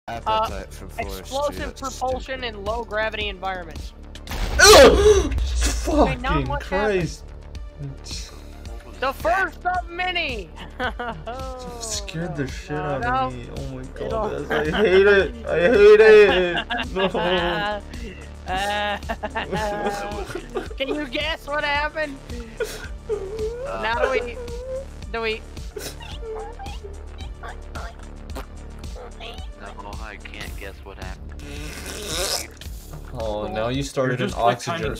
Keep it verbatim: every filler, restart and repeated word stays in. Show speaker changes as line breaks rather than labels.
Uh, from explosive propulsion in low gravity environments.
Fucking
okay,
Christ.
The first of many!
Scared the shit out
no.
of me. Oh my god. I hate it. I hate it. No.
Can you guess what happened? Uh, now do we... Do we...
No, I can't guess what happened.
Oh, now you started an
just, like,
oxygen.
kind of